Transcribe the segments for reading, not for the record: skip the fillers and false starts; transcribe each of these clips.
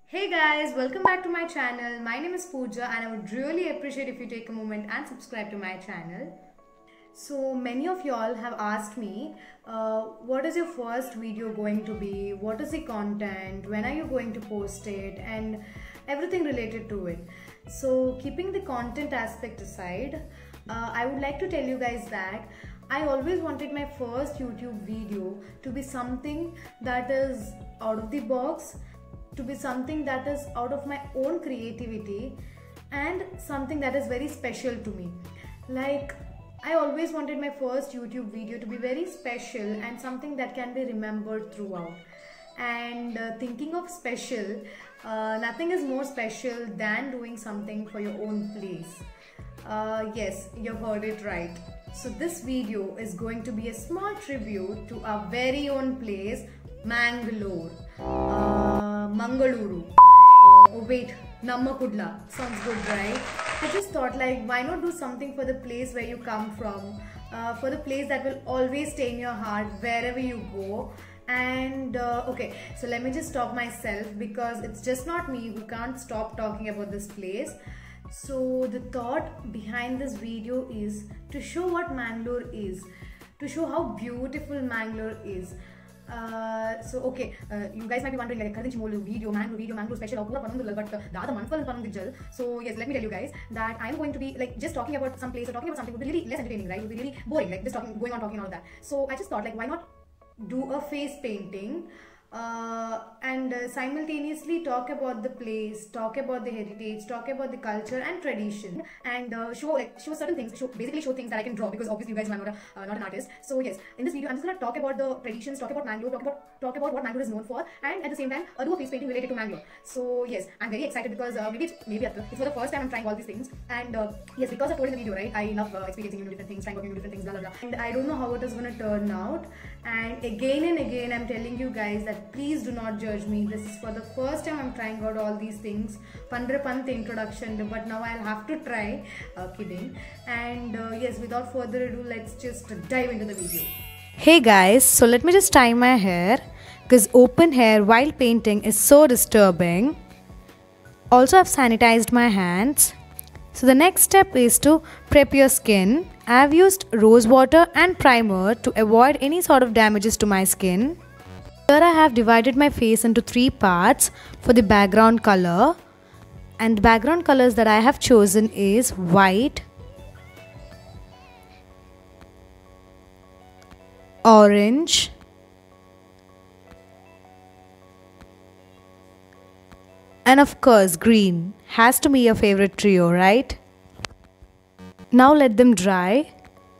Hey guys, welcome back to my channel. My name is Pooja and I would really appreciate if you take a moment and subscribe to my channel. So many of y'all have asked me, what is your first video going to be? What is the content? When are you going to post it? And everything related to it. So keeping the content aspect aside, I would like to tell you guys that I always wanted my first YouTube video to be something that is out of the box, to be something that is out of my own creativity and something that is very special to me. Like, I always wanted my first YouTube video to be very special and something that can be remembered throughout. And thinking of special, nothing is more special than doing something for your own place. Yes, you heard it right. So this video is going to be a small tribute to our very own place, Mangalore. Mangaluru. Oh wait, Nammakudla. Sounds good, right? I just thought, like, why not do something for the place where you come from, for the place that will always stay in your heart wherever you go. And okay, so let me just stop myself because it's just not me who can't stop talking about this place. So the thought behind this video is to show what Mangalore is, to show how beautiful Mangalore is. So okay, you guys might be wondering, like, video Mangalore special but so yes, let me tell you guys that I'm going to be like just talking about some place or talking about something would be really less entertaining, right? Would be really boring, like just going on all that. So I just thought, like, why not do a face painting and simultaneously talk about the place, talk about the heritage, talk about the culture and tradition, and show certain things, basically show things that I can draw, because obviously you guys know I'm not an artist. So yes, in this video I'm just going to talk about the traditions, talk about Mangalore, talk about what Mangalore is known for, and at the same time do a face painting related to Mangalore. So yes, I'm very excited because maybe it's for the first time I'm trying all these things, and yes, because I told in the video, right, I love experiencing different things, trying new different things, blah blah blah, and I don't know how it is going to turn out. And again I'm telling you guys that please do not judge me. This is for the first time I'm trying out all these things. Pandra Pant introduction, but now I'll have to try. Kidding. And yes, without further ado, let's just dive into the video. Hey guys, so let me just tie my hair because open hair while painting is so disturbing. Also, I've sanitized my hands. So the next step is to prep your skin. I have used rose water and primer to avoid any sort of damages to my skin. Here I have divided my face into 3 parts for the background color. And the background colors that I have chosen is white, orange, and of course green. Has to be your favorite trio, right? Now let them dry.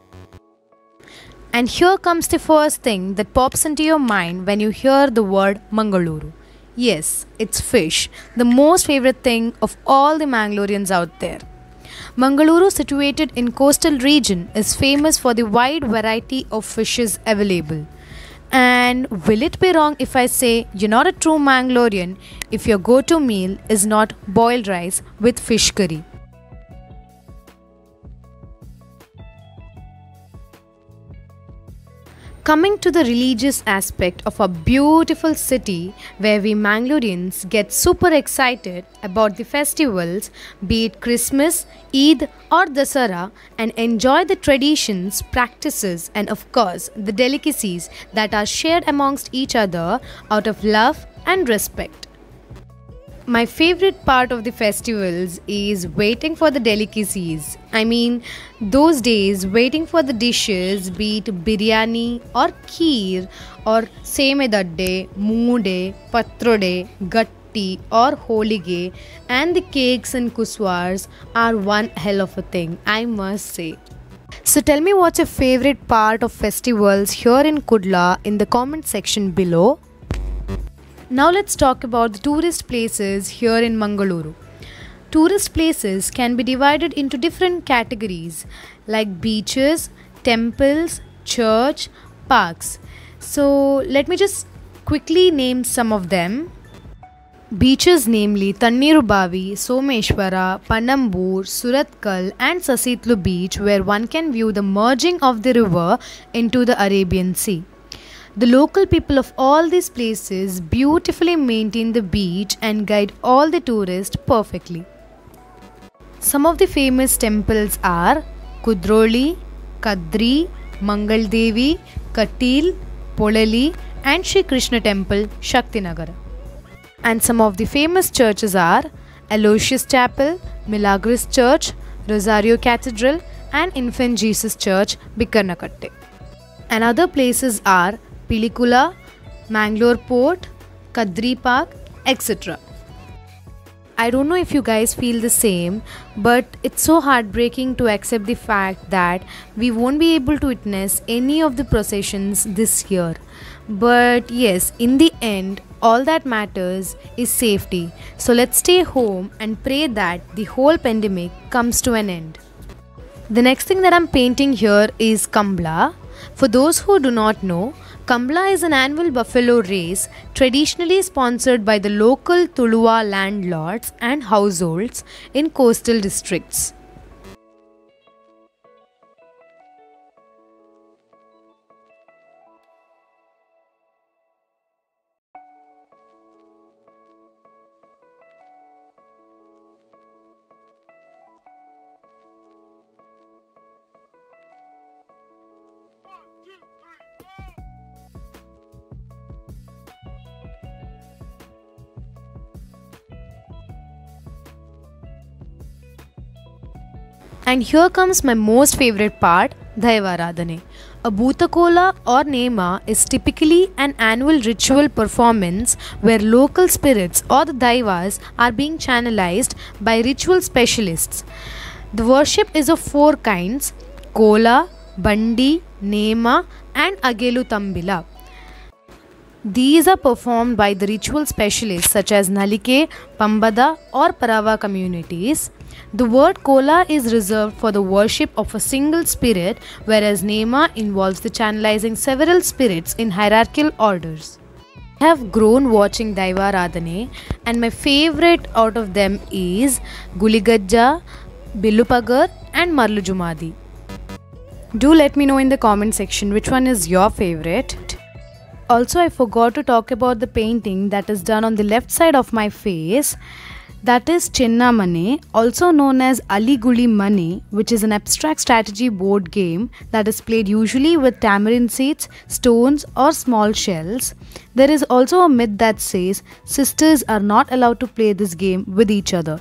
And here comes the first thing that pops into your mind when you hear the word Mangaluru. Yes, it's fish, the most favorite thing of all the Mangaloreans out there. Mangaluru, situated in coastal region, is famous for the wide variety of fishes available. And will it be wrong if I say you're not a true Mangalorean if your go-to meal is not boiled rice with fish curry? Coming to the religious aspect of a beautiful city where we Mangaloreans get super excited about the festivals, be it Christmas, Eid or Dasara, and enjoy the traditions, practices and of course the delicacies that are shared amongst each other out of love and respect. My favorite part of the festivals is waiting for the delicacies. I mean, those days waiting for the dishes, be it biryani or kheer or seme dadde, moode, patrode, gatti or holige, and the cakes and kuswars are one hell of a thing, I must say. So tell me, what's your favorite part of festivals here in Kudla in the comment section below. Now let's talk about the tourist places here in Mangaluru. Tourist places can be divided into different categories like beaches, temples, church, parks. So let me just quickly name some of them. Beaches namely Tannirubavi, Someshwara, Panambur, Suratkal and Sasitlu beach, where one can view the merging of the river into the Arabian Sea. The local people of all these places beautifully maintain the beach and guide all the tourists perfectly. Some of the famous temples are Kudroli, Kadri, Mangal Devi, Katil, Polali and Shri Krishna Temple, Shaktinagara. And some of the famous churches are Aloysius Chapel, Milagros Church, Rosario Cathedral and Infant Jesus Church, Bikkarnakatte. And other places are Pilikula, Mangalore Port, Kadri Park, etc. I don't know if you guys feel the same, but it's so heartbreaking to accept the fact that we won't be able to witness any of the processions this year. But yes, in the end, all that matters is safety. So let's stay home and pray that the whole pandemic comes to an end. The next thing that I'm painting here is Kambla. For those who do not know, Kambla is an annual buffalo race traditionally sponsored by the local Tuluva landlords and households in coastal districts. And here comes my most favorite part, Daivaradhane. A Bhutakola or Nema is typically an annual ritual performance where local spirits or the Daivas are being channelized by ritual specialists. The worship is of four kinds: Kola, Bandi, Nema and Agelu Tambila. These are performed by the ritual specialists such as Nalike, Pambada or Parava communities. The word Kola is reserved for the worship of a single spirit, whereas Nema involves the channelizing several spirits in hierarchical orders. I have grown watching Daivaradhane and my favorite out of them is Guligajja, Billupagar and Marlujumadi. Do let me know in the comment section which one is your favorite. Also, I forgot to talk about the painting that is done on the left side of my face. That is Chenna Mane, also known as Ali Guli Mane, which is an abstract strategy board game that is played usually with tamarind seeds, stones or small shells. There is also a myth that says sisters are not allowed to play this game with each other.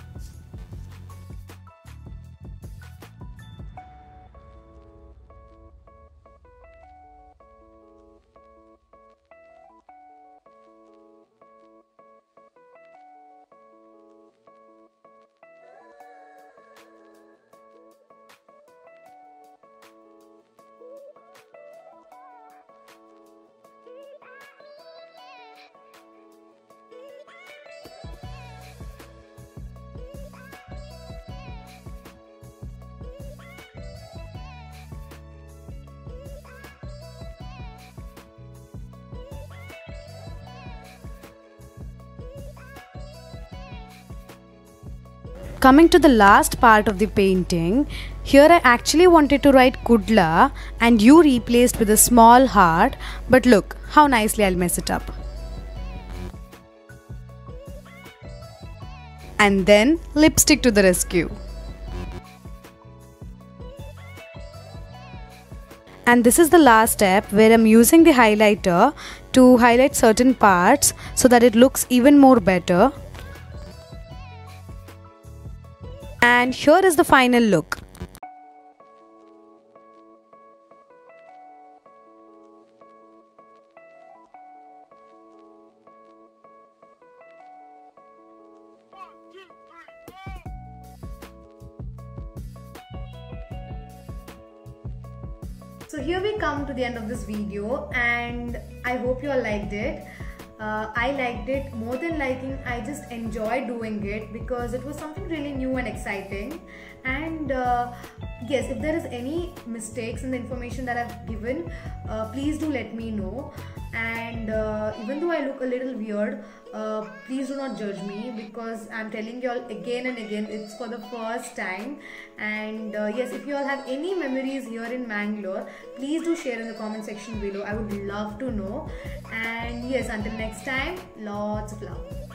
Coming to the last part of the painting, here I actually wanted to write Kudla and you replaced with a small heart, but look how nicely I'll mess it up. And then lipstick to the rescue. And this is the last step where I'm using the highlighter to highlight certain parts so that it looks even more better. And here is the final look. So here we come to the end of this video and I hope you all liked it. I liked it. More than liking, I just enjoyed doing it because it was something really new and exciting. And yes, if there is any mistakes in the information that I've given, please do let me know. and even though I look a little weird, please do not judge me, because I'm telling you all again and again, it's for the first time. And yes, if you all have any memories here in Mangalore, please do share in the comment section below. I would love to know. And yes, until next time, lots of love.